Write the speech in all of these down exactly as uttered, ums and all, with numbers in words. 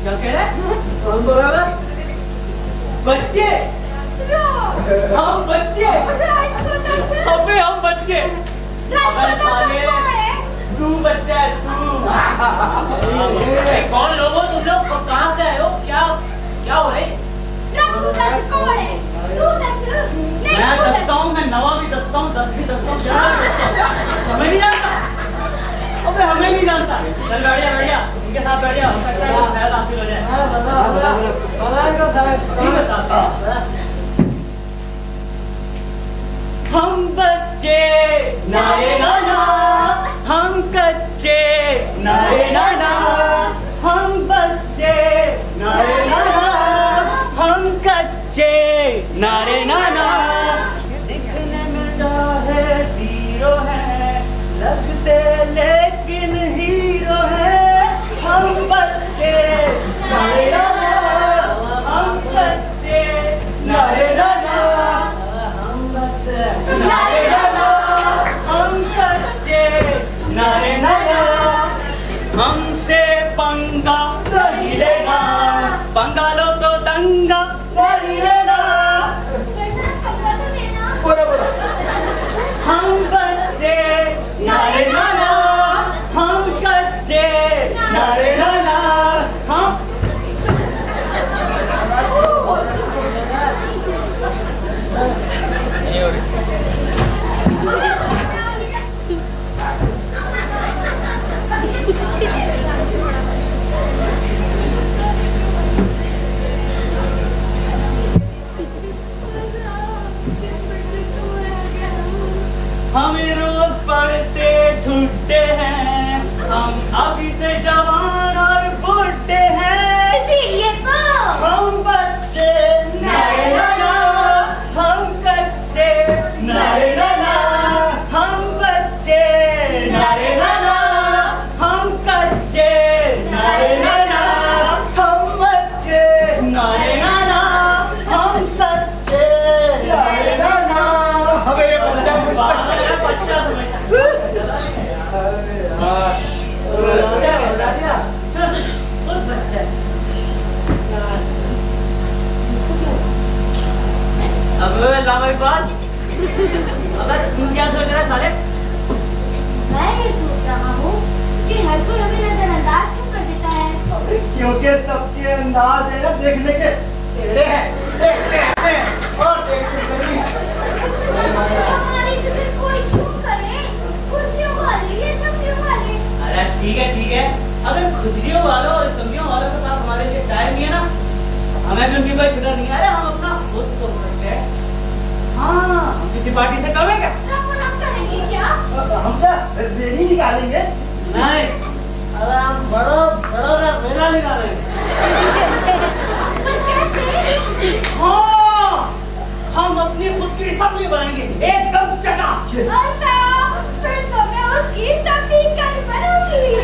क्या कह रहे? कौन बोल रहा है? बच्चे? हम बच्चे? अबे हम बच्चे? अबे साले तू बच्चा है तू। कौन लोग हो तुम लोग? कहाँ से आए हो? क्या क्या हो रही? तू दस कौन है? तू दस। मैं दसता हूँ, मैं नवा भी दसता हूँ, दस भी दसता हूँ। हमें नहीं जानता? अबे हमें नहीं जानता। चल बैठ जा, बैठ जा, इनके साथ बैठ जा। हो सकता है शायद हासिल हो जाए। ठीक है। हम बच्चे नारे नाना, हम कच्चे नारे नाना, हम बच्चे नारे नाना, हम कच्चे नारे नाना। दिखने में चाहे हीरो है, लगते लेकिन हीरो है। हम बच्चे नारे नाना, हम बच्चे नारे नाना, हम बच्चे नारे नाना, हम कच्चे नारे नाना। हमसे पंगा नहीं लेना, पंगा लो तो दंगा नहीं लेना। बोलो बोलो। हम बच्चे नारे नाना, हम कच्चे नारे नाना, हम हमें रोज पढ़ते छूटते हैं, हम अभी से जवान और बुढ़े हैं। इसीलिए तो हम बच्चे नारे नाना, हम कच्चे नारे नाना, हम बच्चे नारे नाना, हम कच्चे नारे नाना, हम बच्चे नारे नाना, हम सच्चे नारे नाना। हमें ये बच्चा बच्चा अब लामा इकबाल, अगर तुम क्या सोच रहे साले? मैं ये सोच रहा हूँ कि हर कोई हमें नजरअंदाज क्यों कर देता है? क्योंकि सबके अंदाज है ना देखने के टेढ़े हैं, देखते रहते हैं और देखते नहीं हैं। हमारी जिक्र कोई क्यों करे? खुद क्यों वाले, ये सब क्यों वाले? अरे ठीक है ठीक है, अगर खुजलियों वालों और सब्जियों वालों के पास हमारे लिए टाइम नहीं है ना, हमें भी उनकी कोई फिक्र नहीं है। हम अपना खुद सोच सकते हैं। हाँ, हम किसी पार्टी से कम है क्या? हम हम करेंगे क्या? हम क्या रैली निकालेंगे? नहीं, अगर हम बड़ो बड़ो का मेला निकालेंगे। पर कैसे? हाँ, हम अपनी खुद की सब्जी बनाएंगे, एकदम चकाचक। फिर तो मैं उसकी सब्जी कर बनूंगी।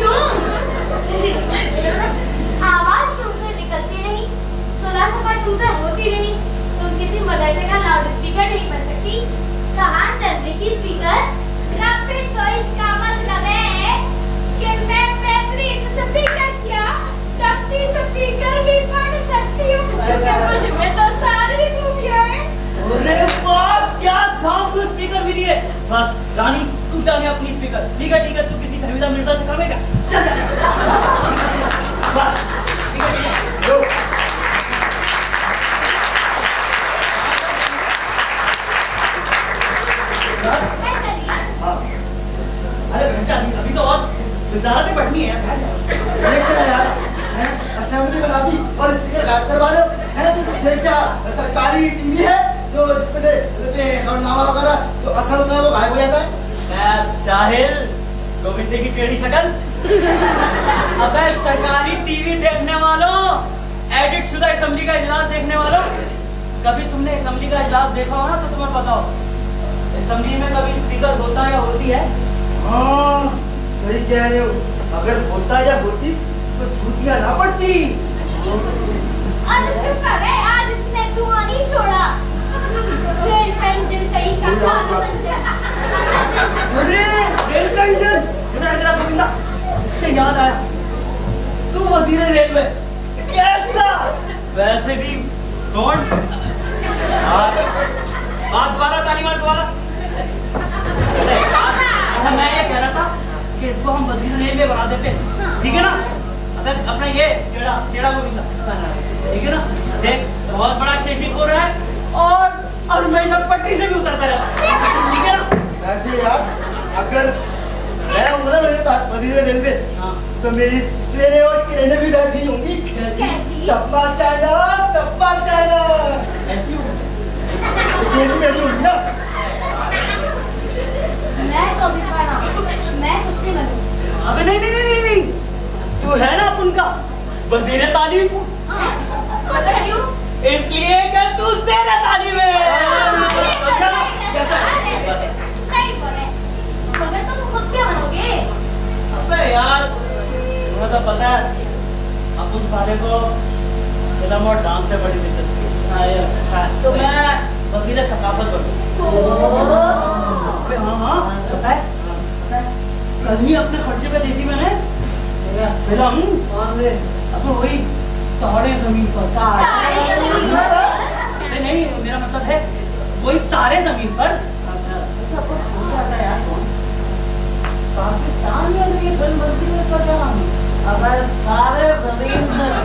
आवाज तुमसे निकलती नहीं, सुलह सफाई तुमसे होती नहीं, तुम किसी मदरसे का लाउड स्पीकर नहीं बन सकती। कहाँ असेंबली की स्पीकर? फिर तो इसका मतलब है कि मैं बेहतरीन स्पीकर क्या डब्बी स्पीकर भी पढ़ सकती हूँ, क्योंकि मुझ में तो सारी खूबियाँ हैं। अरे बाप, क्या घास स्पीकर भी दिए। बस रानी तू जाने अपनी स्पीकर। ठीक है ठीक है, तू किसी फहमीदा मिर्जा से करवेगा। चल बस ठीक है ठीक है। अरे बच्चा अभी तो और ज़्यादा पढ़नी है यार, असेंबली बना दी और स्पीकर गायब करवा दो है। तो ये क्या सरकारी टीवी है जो जिसमें देते हैं खबरनामा वगैरह, जो असर होता है वो गायब हो जाता है। जाहिल, गोविंदे की टेढ़ी शक्ल। अबे सरकारी टीवी देखने वालों, एडिट शुदा असेंबली का इजलास देखने वालों, कभी तुमने असेंबली का इजलास देखा हो ना तो तुम्हें बताओ असेंबली में कभी स्पीकर होता या होती है? हाँ सही कह रहे हो, अगर होता या होती तो छुट्टियां ना पड़ती। आज शुक्र है आज इसने धुआं नहीं छोड़ा। रेल का इंजन सही का चालू बन गया। अरे रेल का इंजन, इधर इधर गोविंदा, इससे याद आया, तू वजीर रेलवे कैसा? वैसे भी कौन? बात दोबारा ताली मार दोबारा। अच्छा मैं ये कह रहा था कि इसको हम वजीर नेम में बना देते, ठीक है ना? अगर अपना ये टेढ़ा टेढ़ा को ठीक है ना? देख बहुत बड़ा शेखी हो रहा है और और हमेशा पट्टी से भी उतरता रहता, ठीक है ना? वैसे यार अगर मैं हूँ ना मेरे साथ वजीर रेलवे तो मेरी ट्रेनें और ट्रेनें भी वैसी ही होंगी। कैसी? टप्पा चाइना टप्पा चाइना ऐसी होगी। ट्रेन मेरी होगी ना। मैं तो अभी पढ़ा, मैं कुछ नहीं बनूंगी। अबे नहीं नहीं नहीं नहीं तू है ना अपन का वजीर तालीम। मगर क्यों? इसलिए कि तू सेना तालीम है। सही बोले। मगर तुम खुद क्या बनोगे? अबे यार तुम्हें तो पता है अपन सारे को फिल्म और डांस से बड़ी दिलचस्पी है, तो मैं वजीर सकाफत बनूंगा। हाँ हाँ पता है कल ही अपने खर्चे पे देखी मैंने फिल्म, अब वही तारे जमीन पर। तारे जमीन पर? नहीं मेरा मतलब है वही तारे जमीन पर। अच्छा आपको समझ आता है यार कौन? पाकिस्तान में अगर ये फिल्म बनती है इसका क्या नाम है? अगर तारे जमीन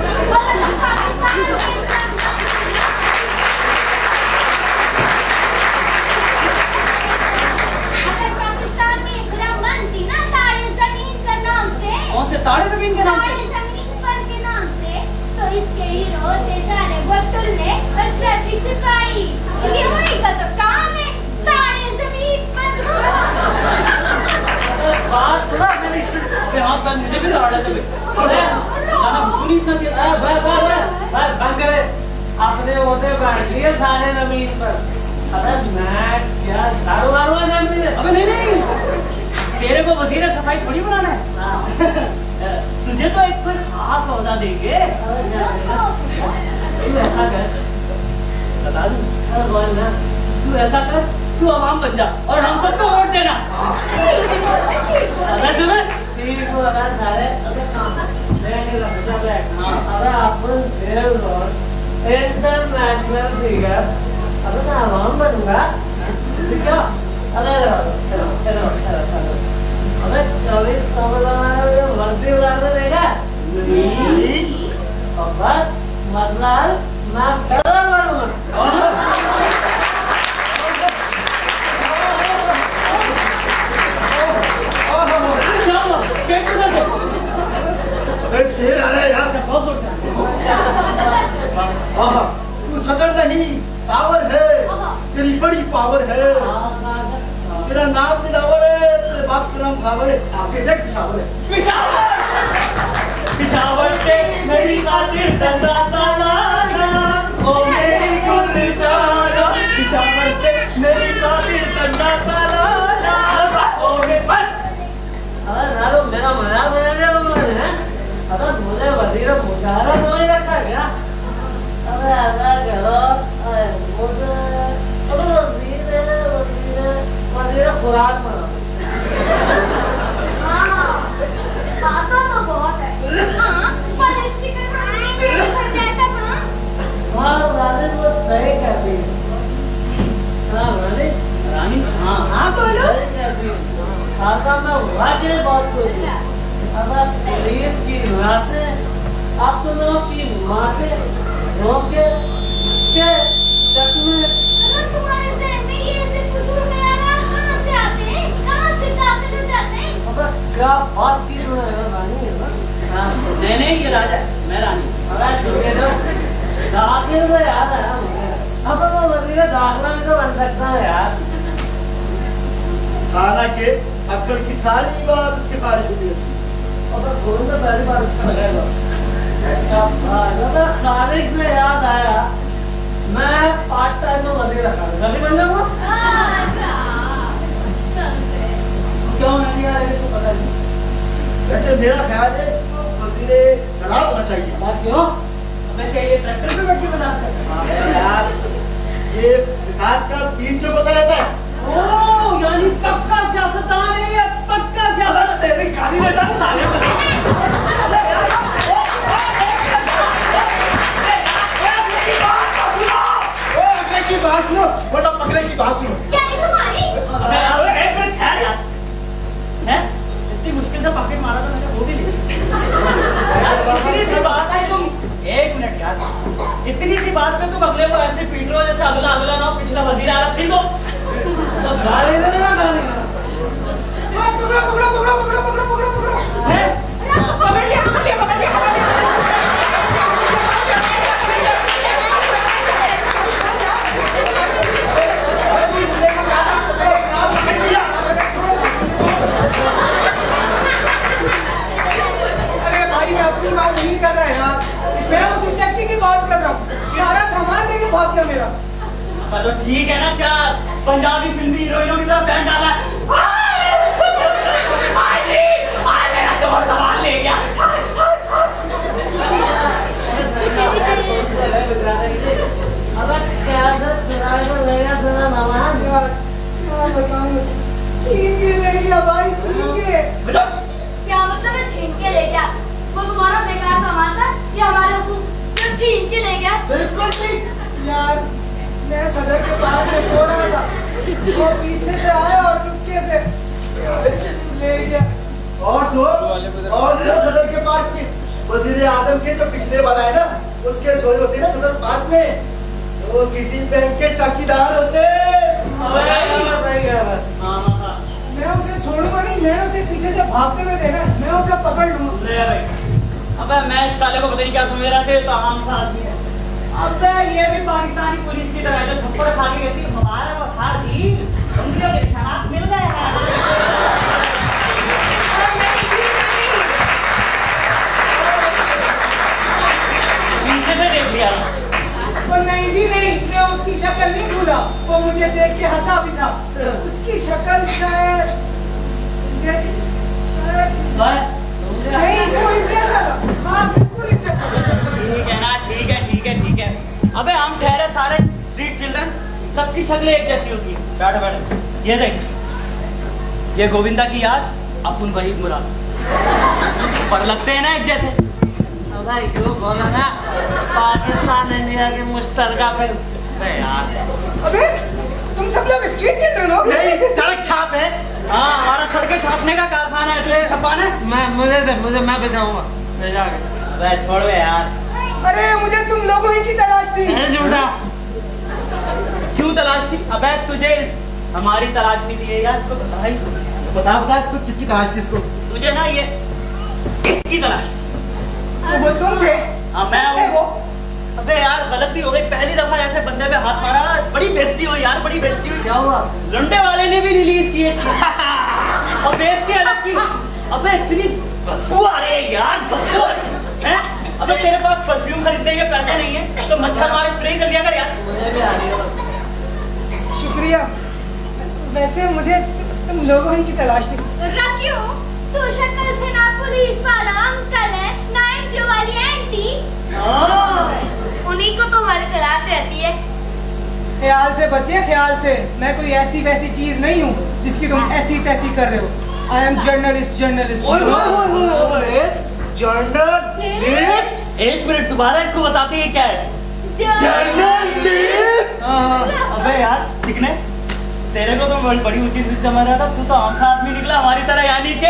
कौन से तारे जमीन के नाम तारे जमीन पर के नाम से, तो इसके हीरो सारे बटुल्ले और ट्रैफिक सिपाही, ये उन्हीं का तो काम है तारे जमीन पर। बात सुना मेरी यहाँ पर मुझे भी लड़ा था अरे गाना सुनी इतना कि अरे भाई भाई भाई भाई बंद करे अपने होते बैठ लिए सारे जमीन पर। अरे मैं क्या दारू वारू है जमीन में? अबे नहीं नहीं तेरे को वजीर सफाई थोड़ी बनाना है। तुझे तो एक कोई खास औहदा देंगे। तू ऐसा कर बता दूं अरे बोल ना तू ऐसा कर तू आवाम बन जा और हम सबको वोट देना। अगर तुम्हें ठीक हो अगर सारे अबे नहीं लगता बैठना अबे अपन सेल और इंटरनेशनल फिगर अबे मैं आवाम बनूंगा क्या? अरे चलो चलो चलो चलो अबे चौबीस कमला वर्दी उतार दे देगा नहीं और बस मतलब मैं सरल बनूंगा। शेर आ रहा है यार तू सदर नहीं पावर है, तेरी बड़ी पावर है। तेरा नाम दिलावर है, तेरे बाप का नाम खावर है, आके देख पिशावर है। पिशावर पिशावर से मेरी खातिर दंगा सालाना ओ मेरी गुलजारा पिशावर से मेरी खातिर दंगा सालाना ओ मेरे पर। अरे नालो मेरा मना बनाने वाला है। अगर मुझे वजीर मुशारा तो नहीं रखा गया। अबे ऐसा करो मुझे अबे वजीर वजीर वजीर खुराक बना। हाँ आता तो बहुत है। हाँ पर स्टिकर पर जैसा बना। हाँ रानी वो सही कहती है। हाँ रानी रानी हाँ हाँ बोलो खाता मैं वाकई बहुत खुश हूँ। अगर पुलिस की रातें आप तो लोगों की माते रोके के चकमे अगर तुम्हारे जहन में ये ऐसे फजूल ख्यालात कहाँ से आते हैं? कहाँ से जाते हो जाते हैं? अगर क्या बात की जो है रानी है ना? हाँ नहीं नहीं ये राजा मैं रानी। अगर छोटे तो दाखिल तो याद आया मुझे। अब वो वजीर दाखिला भी तो बन सकता है यार। हालांकि अक्ल की सारी बात उसके बारे में अगर बोलने तो पहली बार अच्छा लगेगा। अगर खालिद से याद आया मैं पार्ट टाइम में वजीर रखा जल्दी बन जाऊंगा। क्यों नहीं आ रही तो पता नहीं। वैसे मेरा ख्याल है वजीर जलाल होना चाहिए। बात क्यों? मैं क्या ये ट्रैक्टर पे बैठ के बना सकता हूँ यार? ये विकास का बीच जो पता रहता है। ओ यानी पक्का सियासतदान है ये पक्का सियासत तेरी गाली में डाल साले सा पॉकेट मारा था मैंने, वो भी ले इतनी सी बात है तुम, एक मिनट यार, इतनी सी बात पे तुम अगले को ऐसे पीट रहे हो जैसे अगला अगला ना पिछला वजीर आला सिंह हो। तो गाली दे ना गाली पकड़ो पकड़ो पकड़ो पकड़ो पकड़ो पकड़ो पकड़ो पकड़ लिया पकड़ लिया पकड़ लिया अरे भाई मैं अपनी बात नहीं कर रहा यार, मैं उस चक्की की बात कर रहा हूँ, सारा सामान लेके भाग गया मेरा। तो ठीक है ना, क्या पंजाबी फिल्मी हीरोइनों की तरह बैंड डाला है? मेरा कमर दबान ले गया। छीन के ले गया भाई, छीन के। क्या मतलब है छीन के ले गया? वो तुम्हारा बेकार सामान था या हमारे हुकूम जो छीन के ले गया? बिल्कुल ठीक यार, मैं सदर के बाहर में सो रहा था, वो पीछे से आया और चुपके से ले गया। और सो और सो सदर के पार्क की वजीर आजम के जो पिछले वाला है ना, उसके सोए होते ना सदर पार्क में, वो किसी बैंक के चौकीदार होते। मैं उसे छोड़ूंगा नहीं, मैं उसे पीछे से भागते हुए देखा, मैं उसे पकड़ लूंगा। अबे मैं इस साले को पता नहीं क्या समझ रहा था, तो आम सा आदमी है। अबे ये भी पाकिस्तानी पुलिस की तरह जो थप्पड़ खा के कहती है हमारा वो खा दी, उनके निशानात मिल गए हैं। पीछे से देख लिया वो नहीं भी नहीं, मैं उसकी शक्ल नहीं भूला, वो मुझे देख के हंसा भी था। उसकी शक्ल शायद जैसे शायद नहीं, कोई जैसा था। हाँ बिल्कुल जैसा। ठीक है ना, ठीक है ठीक है ठीक है। अबे हम ठहरे सारे स्ट्रीट चिल्ड्रन, सबकी शक्लें एक जैसी होती है। बैठो बैठो, ये देख, ये गोविंदा की याद, अपन वहीद मुराद, पर लगते हैं ना एक जैसे। भाई क्यों बोला ना, पाकिस्तान इंडिया के मुश्तरका फिल्म यार। अबे तुम सब लोग स्ट्रीट चिल्ड्रन हो? नहीं, सड़क छाप है। हाँ हमारा सड़कें छापने का कारखाना है, तुझे छपाना है? मैं मुझे दे, मुझे मैं बचाऊंगा ले जाके। अबे छोड़ बे यार। अरे मुझे तुम लोगों ही की तलाश थी। झूठा क्यों तलाश थी? अबे तुझे हमारी तलाश नहीं थी यार, इसको बता ही। बता बता इसको किसकी तलाश थी इसको? तुझे ना ये इसकी तलाश थी। तो वो तुम थे? हाँ मैं है वो। अबे यार गलती हो गई, पहली दफा ऐसे बंदे पे हाथ मारा, बड़ी बेइज्जती हुई यार, बड़ी बेइज्जती हुई। क्या हुआ? लंडे वाले ने भी रिलीज किए और बेइज्जती अलग की। अबे इतनी बदबू आ रही है यार, बदबू आ रही है। अबे तेरे पास परफ्यूम खरीदने के पैसे नहीं है तो मच्छर मार स्प्रे कर लिया कर यार। मुझे भी आ रही है। शुक्रिया, वैसे मुझे तुम लोगों ही की तलाश थी। रखियो, तू शक्ल से ना पुलिस वाला अंकल है, ना एनजीओ वाली आंटी। उन्हीं को तुम्हारी तलाश रहती है। ख्याल से बचिए, ख्याल से। मैं कोई ऐसी वैसी चीज नहीं हूँ जिसकी तुम ऐसी तैसी कर रहे हो। I am journalist, journalist. Journalist. एक मिनट दोबारा इसको बताते हैं क्या है? जर्नलिस्ट। अबे यार चिकने, तेरे को तो बड़ी बड़ी ऊंची चीज समझ रहा था, तू तो आम सा आदमी निकला हमारी तरह, यानी के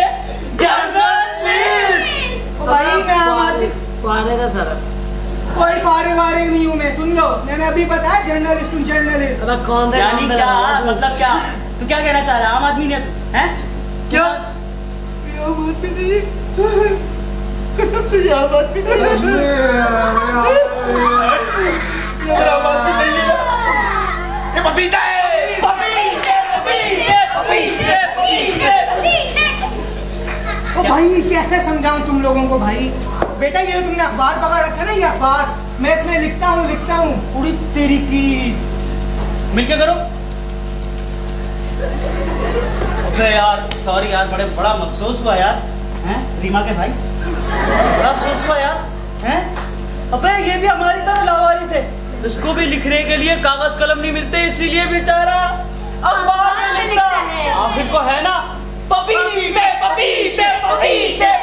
जर्नलिस्ट। भाई मैं आम आदमी पारे का सर कोई पारे वारे नहीं हूँ मैं। सुन लो, मैंने अभी बताया जर्नलिस्ट हूँ, जर्नलिस्ट। अरे कौन थे? यानी क्या मतलब, क्या तू क्या कहना चाह रहा है? आम आदमी ने हैं क्या? ये बात भी नहीं, कसम से ये बात भी नहीं, ये मेरा बात भी नहीं है ना। ये पपीता है। पपीते पपीते पपीते पपीते। ओ भाई कैसे समझाऊं तुम लोगों को भाई? बेटा ये तुमने अखबार पकड़ रखा है ना, ये अखबार, मैं इसमें लिखता हूँ लिखता हूँ पूरी तेरी की। मिलके करो। अबे यार सॉरी यार, बड़े बड़ा अफसोस हुआ यार, हैं रीमा के भाई, बड़ा अफसोस हुआ यार, हैं। अबे ये भी हमारी तरह लावारिस है, इसको भी लिखने के लिए कागज कलम नहीं मिलते, इसीलिए बेचारा अखबार में लिखता है। आखिर को है ना पपीते पपीते पपीते